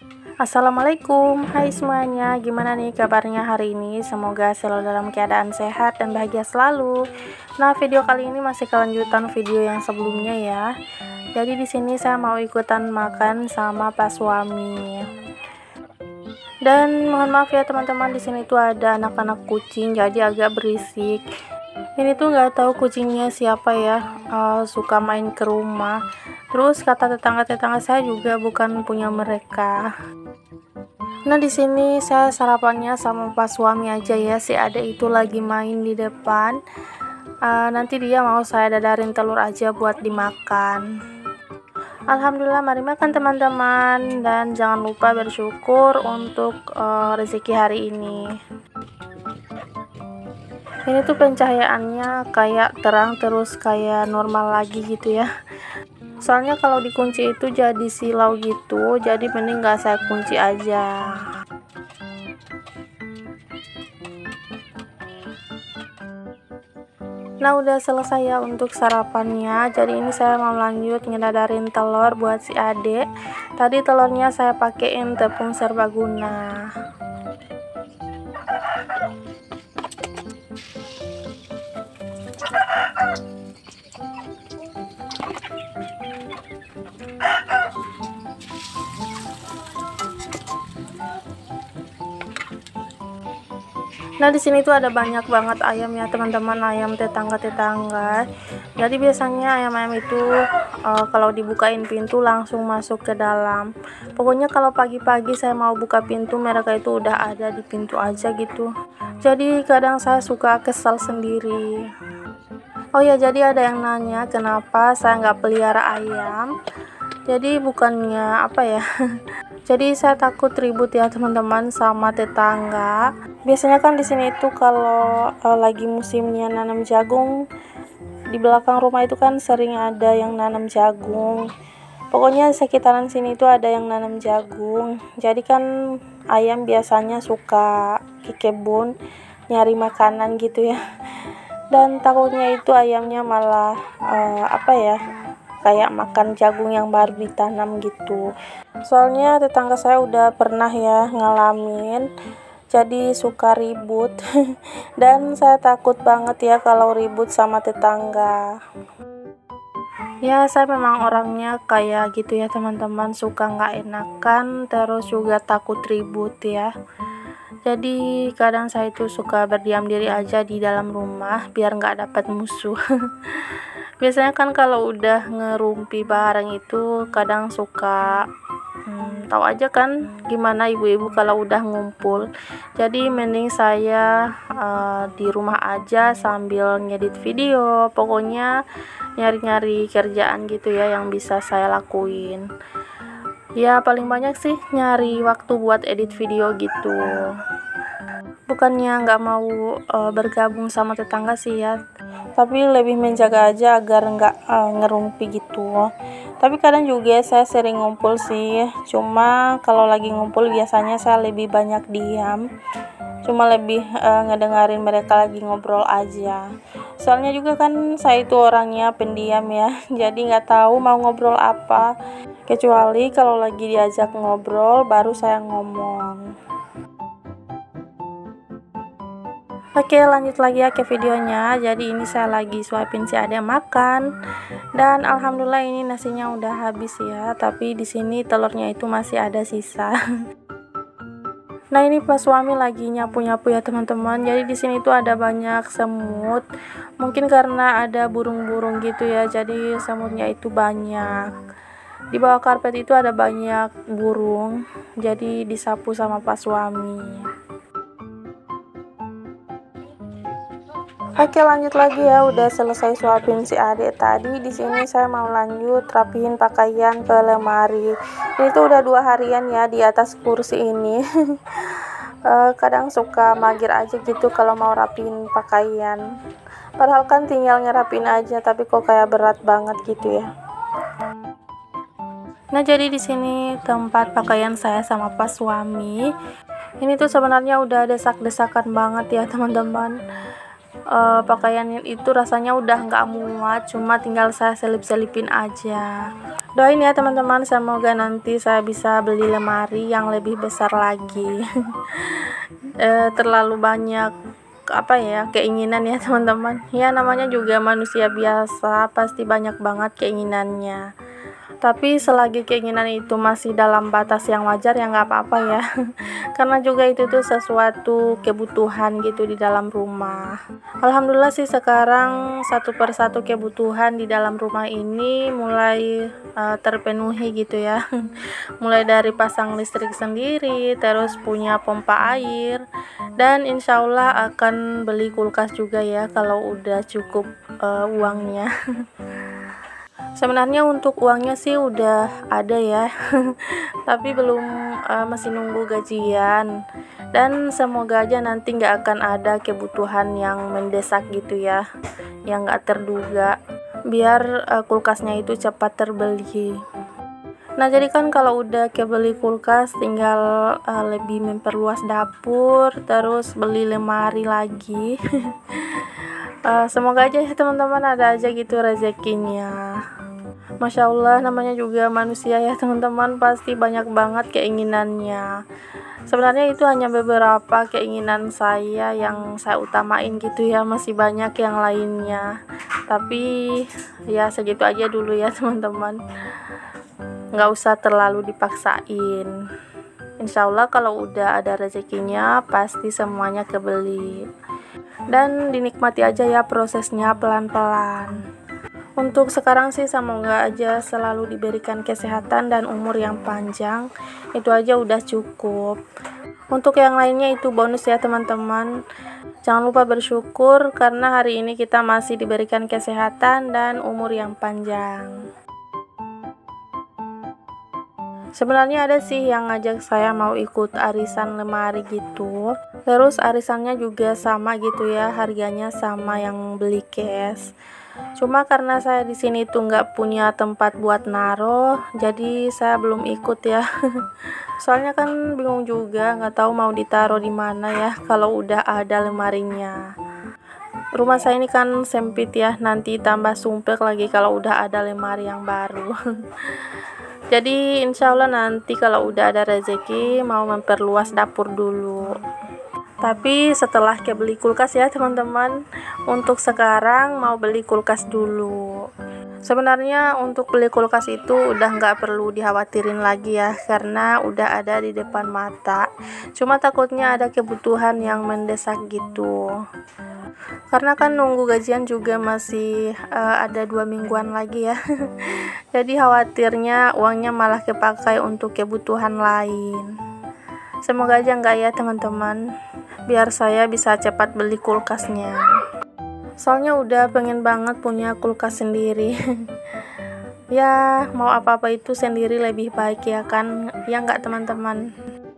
Assalamualaikum, hai semuanya, gimana nih kabarnya hari ini? Semoga selalu dalam keadaan sehat dan bahagia selalu. Nah, video kali ini masih kelanjutan video yang sebelumnya ya. Jadi di sini saya mau ikutan makan sama pas suami. Dan mohon maaf ya teman-teman, di sini tuh ada anak-anak kucing, jadi agak berisik. Ini tuh nggak tahu kucingnya siapa ya, suka main ke rumah. Terus kata tetangga-tetangga saya juga bukan punya mereka. Nah, di sini saya sarapannya sama pas suami aja ya. Si adek itu lagi main di depan. Nanti dia mau saya dadarin telur aja buat dimakan. Alhamdulillah, mari makan teman-teman, dan jangan lupa bersyukur untuk rezeki hari ini. Ini tuh pencahayaannya kayak terang terus kayak normal lagi gitu ya. Soalnya kalau dikunci itu jadi silau gitu, jadi mending gak saya kunci aja. Nah, udah selesai ya untuk sarapannya. Jadi ini saya mau lanjut ngedadarin telur buat si adek. Tadi telurnya saya pakein tepung serbaguna. Nah, di sini tuh ada banyak banget ayam ya teman-teman, ayam tetangga-tetangga. Jadi biasanya ayam-ayam itu kalau dibukain pintu langsung masuk ke dalam. Pokoknya kalau pagi-pagi saya mau buka pintu, mereka itu udah ada di pintu aja gitu. Jadi kadang saya suka kesal sendiri. Oh ya, jadi ada yang nanya kenapa saya nggak pelihara ayam. Jadi bukannya apa ya, jadi saya takut ribut ya teman-teman sama tetangga. Biasanya kan di sini itu kalau lagi musimnya nanam jagung, di belakang rumah itu kan sering ada yang nanam jagung. Pokoknya sekitaran sini itu ada yang nanam jagung. Jadi kan ayam biasanya suka ke kebun nyari makanan gitu ya. Dan takutnya itu ayamnya malah kayak makan jagung yang baru ditanam gitu. Soalnya tetangga saya udah pernah ya ngalamin, jadi suka ribut. Dan saya takut banget ya kalau ribut sama tetangga. Ya, saya memang orangnya kayak gitu ya teman-teman, suka nggak enakan, terus juga takut ribut ya. Jadi kadang saya itu suka berdiam diri aja di dalam rumah biar nggak dapat musuh. Biasanya kan kalau udah ngerumpi bareng itu kadang suka tahu aja kan gimana ibu-ibu kalau udah ngumpul. Jadi mending saya di rumah aja sambil ngedit video. Pokoknya nyari-nyari kerjaan gitu ya yang bisa saya lakuin. Ya paling banyak sih nyari waktu buat edit video gitu. Bukannya nggak mau bergabung sama tetangga sih ya, tapi lebih menjaga aja agar nggak ngerumpi gitu. Tapi kadang juga saya sering ngumpul sih, cuma kalau lagi ngumpul biasanya saya lebih banyak diam, cuma lebih ngedengerin mereka lagi ngobrol aja. Soalnya juga kan saya itu orangnya pendiam ya, jadi nggak tahu mau ngobrol apa, kecuali kalau lagi diajak ngobrol baru saya ngomong. Oke, lanjut lagi ya ke videonya. Jadi ini saya lagi suapin si adek makan, dan alhamdulillah ini nasinya udah habis ya, tapi di sini telurnya itu masih ada sisa. Nah, ini pas suami lagi nyapu-nyapu ya teman-teman. Jadi di sini tuh ada banyak semut. Mungkin karena ada burung-burung gitu ya, jadi semutnya itu banyak. Di bawah karpet itu ada banyak burung, jadi disapu sama pas suami. Oke, lanjut lagi ya, udah selesai suapin si adek tadi. Di sini saya mau lanjut rapihin pakaian ke lemari. Ini tuh udah 2 harian ya di atas kursi ini. Kadang suka magir aja gitu kalau mau rapihin pakaian. Padahal kan tinggal ngerapin aja, tapi kok kayak berat banget gitu ya. Nah, jadi di sini tempat pakaian saya sama pas suami. Ini tuh sebenarnya udah desak-desakan banget ya teman-teman. pakaian itu rasanya udah nggak muat, cuma tinggal saya selip-selipin aja. Doain ya teman-teman, semoga nanti saya bisa beli lemari yang lebih besar lagi. Terlalu banyak keinginan ya teman-teman. Ya namanya juga manusia biasa, pasti banyak banget keinginannya. Tapi selagi keinginan itu masih dalam batas yang wajar ya nggak apa-apa ya. Karena juga itu tuh sesuatu kebutuhan gitu di dalam rumah. Alhamdulillah sih sekarang satu persatu kebutuhan di dalam rumah ini mulai terpenuhi gitu ya. Mulai dari pasang listrik sendiri, terus punya pompa air, dan insya Allah akan beli kulkas juga ya kalau udah cukup uangnya. Sebenarnya untuk uangnya sih udah ada ya, tapi belum, masih nunggu gajian. Dan semoga aja nanti nggak akan ada kebutuhan yang mendesak gitu ya, yang nggak terduga, biar kulkasnya itu cepat terbeli. Nah jadi kan kalau udah kebeli kulkas tinggal lebih memperluas dapur, terus beli lemari lagi. Semoga aja ya teman-teman ada aja gitu rezekinya. Masya Allah, namanya juga manusia ya teman-teman, pasti banyak banget keinginannya. Sebenarnya itu hanya beberapa keinginan saya yang saya utamain gitu ya, masih banyak yang lainnya. Tapi ya segitu aja dulu ya teman-teman, nggak usah terlalu dipaksain. Insya Allah kalau udah ada rezekinya pasti semuanya kebeli. Dan dinikmati aja ya prosesnya pelan-pelan. Untuk sekarang sih semoga aja selalu diberikan kesehatan dan umur yang panjang. Itu aja udah cukup. Untuk yang lainnya itu bonus ya teman-teman. Jangan lupa bersyukur karena hari ini kita masih diberikan kesehatan dan umur yang panjang. Sebenarnya ada sih yang ngajak saya mau ikut arisan lemari gitu. Terus arisannya juga sama gitu ya, harganya sama yang beli cash. Cuma karena saya di sini tuh nggak punya tempat buat naruh, jadi saya belum ikut ya. Soalnya kan bingung juga, nggak tahu mau ditaruh di mana ya kalau udah ada lemarinya. Rumah saya ini kan sempit ya, nanti tambah sumpek lagi kalau udah ada lemari yang baru. Jadi insya Allah nanti kalau udah ada rezeki mau memperluas dapur dulu. Tapi setelah kebeli kulkas ya teman-teman, untuk sekarang mau beli kulkas dulu. Sebenarnya untuk beli kulkas itu udah nggak perlu dikhawatirin lagi ya, karena udah ada di depan mata. Cuma takutnya ada kebutuhan yang mendesak gitu. Karena kan nunggu gajian juga masih ada 2 mingguan lagi ya. Jadi khawatirnya uangnya malah kepakai untuk kebutuhan lain. Semoga aja enggak ya teman-teman, biar saya bisa cepat beli kulkasnya. Soalnya udah pengen banget punya kulkas sendiri. Ya mau apa-apa itu sendiri lebih baik ya kan, ya enggak teman-teman.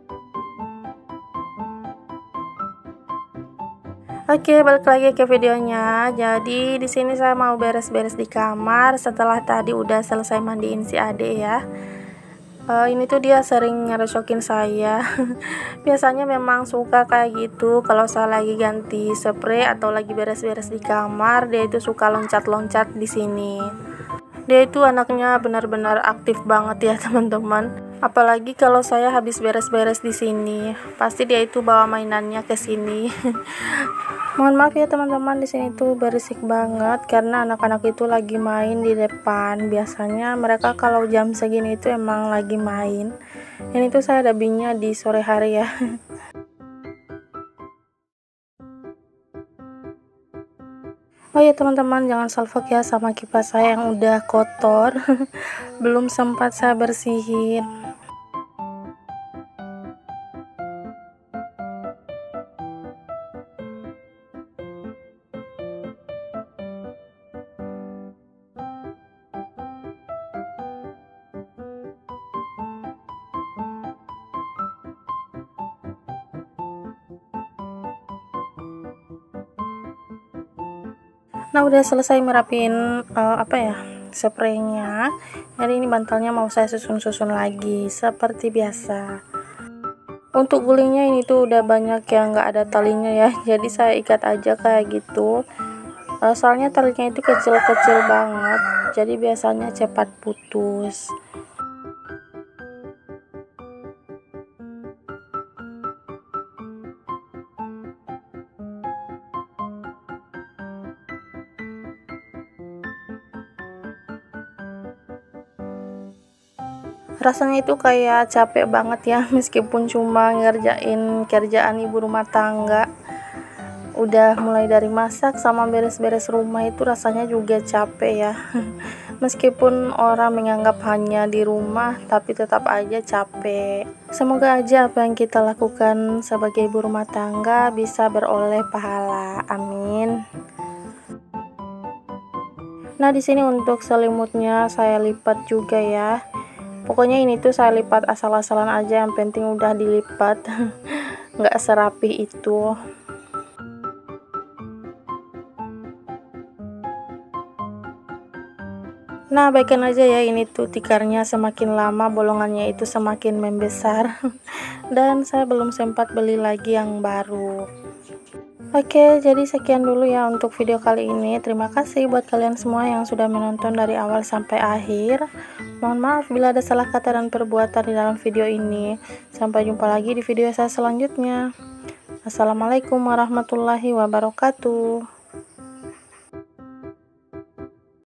Oke, balik lagi ke videonya. Jadi di sini saya mau beres-beres di kamar setelah tadi udah selesai mandiin si Ade ya. Ini tuh dia sering ngerecokin saya. Biasanya memang suka kayak gitu kalau saya lagi ganti spray atau lagi beres-beres di kamar, dia itu suka loncat-loncat di sini. Dia itu anaknya benar-benar aktif banget ya teman-teman. Apalagi kalau saya habis beres-beres di sini, pasti dia itu bawa mainannya ke sini. Mohon maaf ya teman-teman, di sini tuh berisik banget karena anak-anak itu lagi main di depan. Biasanya mereka kalau jam segini itu emang lagi main. Ini tuh saya dubbingnya di sore hari ya. Oh ya teman-teman, jangan salfok ya sama kipas saya yang udah kotor. Belum sempat saya bersihin. Nah udah selesai merapin spraynya. Jadi ini bantalnya mau saya susun-susun lagi seperti biasa. Untuk gulingnya ini tuh udah banyak yang nggak ada talinya ya, jadi saya ikat aja kayak gitu. Soalnya talinya itu kecil-kecil banget, jadi biasanya cepat putus. Rasanya itu kayak capek banget ya, meskipun cuma ngerjain kerjaan ibu rumah tangga. Udah mulai dari masak sama beres-beres rumah itu rasanya juga capek ya. Meskipun orang menganggap hanya di rumah, tapi tetap aja capek. Semoga aja apa yang kita lakukan sebagai ibu rumah tangga bisa beroleh pahala. Amin. Nah, di sini untuk selimutnya saya lipat juga ya. Pokoknya ini tuh saya lipat asal-asalan aja, yang penting udah dilipat. Nggak serapi itu. Nah, baikkan aja ya, ini tuh tikarnya semakin lama bolongannya itu semakin membesar. Dan saya belum sempat beli lagi yang baru. Oke, jadi sekian dulu ya untuk video kali ini. Terima kasih buat kalian semua yang sudah menonton dari awal sampai akhir. Mohon maaf bila ada salah kata dan perbuatan di dalam video ini. Sampai jumpa lagi di video saya selanjutnya. Assalamualaikum warahmatullahi wabarakatuh.